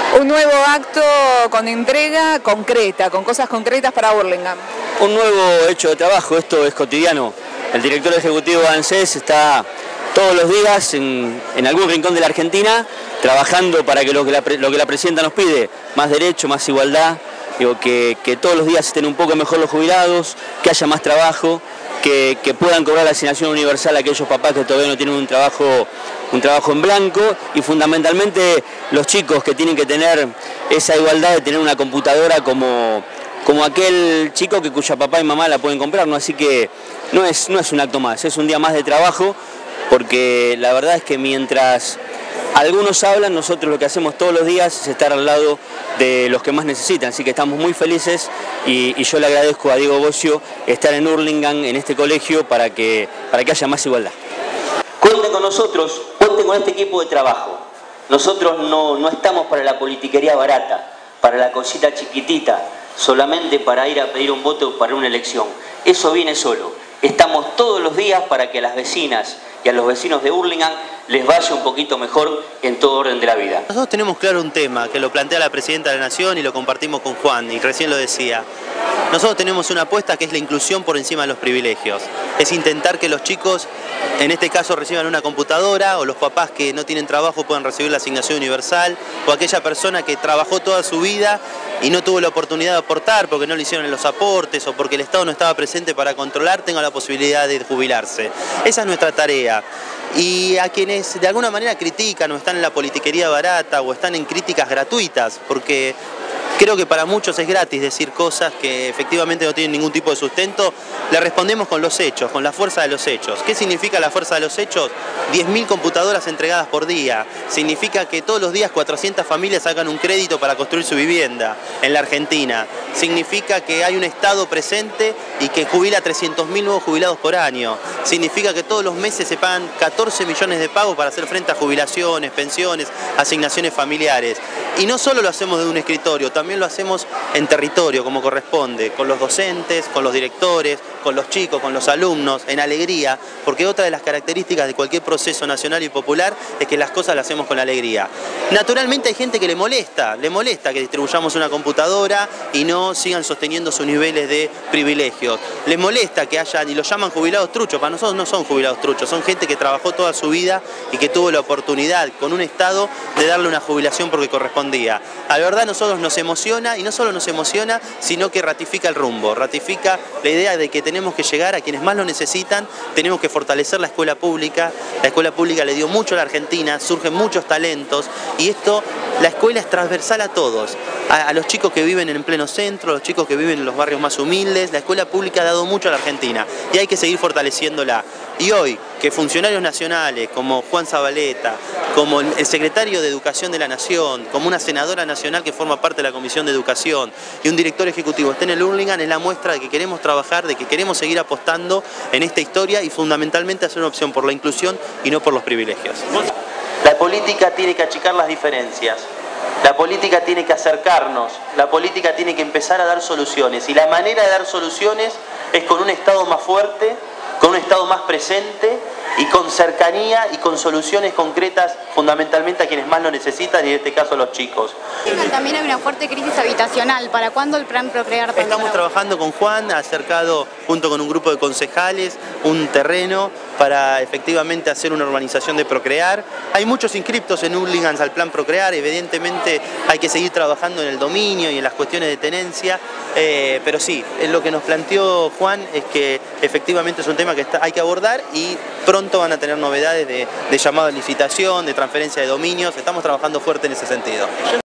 Un nuevo acto con entrega concreta, con cosas concretas para Hurlingham. Un nuevo hecho de trabajo, esto es cotidiano. El director ejecutivo de ANSES está todos los días en algún rincón de la Argentina trabajando para que lo que la presidenta nos pide, más derecho, más igualdad, que todos los días estén un poco mejor los jubilados, que haya más trabajo, que puedan cobrar la asignación universal a aquellos papás que todavía no tienen un trabajo en blanco, y fundamentalmente los chicos que tienen que tener esa igualdad de tener una computadora como aquel chico cuya papá y mamá la pueden comprar, ¿no? Así que no es un acto más, es un día más de trabajo, porque la verdad es que mientras algunos hablan, nosotros lo que hacemos todos los días es estar al lado de los que más necesitan, así que estamos muy felices y yo le agradezco a Diego Bocio estar en Hurlingham, en este colegio, para que haya más igualdad. Cuenten con nosotros, cuenten con este equipo de trabajo. Nosotros no estamos para la politiquería barata, para la cosita chiquitita, solamente para ir a pedir un voto para una elección. Eso viene solo. Estamos todos los días para que a las vecinas y a los vecinos de Hurlingham les vaya un poquito mejor en todo orden de la vida. Nosotros tenemos claro un tema que lo plantea la Presidenta de la Nación y lo compartimos con Juan, y recién lo decía. Nosotros tenemos una apuesta que es la inclusión por encima de los privilegios. Es intentar que los chicos, en este caso, reciban una computadora, o los papás que no tienen trabajo puedan recibir la asignación universal, o aquella persona que trabajó toda su vida y no tuvo la oportunidad de aportar porque no le hicieron los aportes o porque el Estado no estaba presente para controlar, tenga la posibilidad de jubilarse. Esa es nuestra tarea. Y a quienes de alguna manera critican o están en la politiquería barata o están en críticas gratuitas, porque creo que para muchos es gratis decir cosas que efectivamente no tienen ningún tipo de sustento, le respondemos con los hechos, con la fuerza de los hechos. ¿Qué significa la fuerza de los hechos? 10.000 computadoras entregadas por día. Significa que todos los días 400 familias sacan un crédito para construir su vivienda en la Argentina. Significa que hay un Estado presente y que jubila a 300.000 nuevos jubilados por año. Significa que todos los meses se pagan 14 millones de pagos para hacer frente a jubilaciones, pensiones, asignaciones familiares. Y no solo lo hacemos de un escritorio, también lo hacemos en territorio, como corresponde, con los docentes, con los directores, con los chicos, con los alumnos, en alegría, porque otra de las características de cualquier proceso nacional y popular es que las cosas las hacemos con alegría. Naturalmente hay gente que le molesta que distribuyamos una computadora y no sigan sosteniendo sus niveles de privilegios. Les molesta que hayan, y los llaman jubilados truchos. Para nosotros no son jubilados truchos, son gente que trabajó toda su vida y que tuvo la oportunidad con un Estado de darle una jubilación porque correspondía. A la verdad, a nosotros nos emociona, y no solo nos emociona, sino que ratifica el rumbo, ratifica la idea de que tenemos que llegar a quienes más lo necesitan, tenemos que fortalecer la escuela pública. La escuela pública le dio mucho a la Argentina, surgen muchos talentos, y esto, la escuela es transversal a todos, a los chicos que viven en pleno centro, a los chicos que viven en los barrios más humildes. La escuela pública ha dado mucho a la Argentina y hay que seguir fortaleciéndola. Y hoy, que funcionarios nacionales como Juan Zabaleta, como el secretario de Educación de la Nación, como una senadora nacional que forma parte de la Comisión de Educación y un director ejecutivo estén en el Hurlingham, es la muestra de que queremos trabajar, de que queremos seguir apostando en esta historia y fundamentalmente hacer una opción por la inclusión y no por los privilegios. La política tiene que achicar las diferencias. La política tiene que acercarnos, la política tiene que empezar a dar soluciones, y la manera de dar soluciones es con un Estado más fuerte, con un Estado más presente y con cercanía y con soluciones concretas fundamentalmente a quienes más lo necesitan, y en este caso a los chicos. También hay una fuerte crisis habitacional. ¿Para cuándo el plan Procrear? Estamos trabajando con Juan, ha acercado junto con un grupo de concejales un terreno para efectivamente hacer una urbanización de Procrear. Hay muchos inscriptos en Hurlingham al plan Procrear, evidentemente hay que seguir trabajando en el dominio y en las cuestiones de tenencia, pero sí, lo que nos planteó Juan es que efectivamente es un tema que hay que abordar, y pronto van a tener novedades de llamado a licitación, de transferencia de dominios. Estamos trabajando fuerte en ese sentido.